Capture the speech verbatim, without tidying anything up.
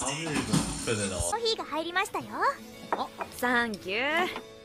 カフェのカフェでな。 コーヒーが入りましたよ。 お、サンキュー。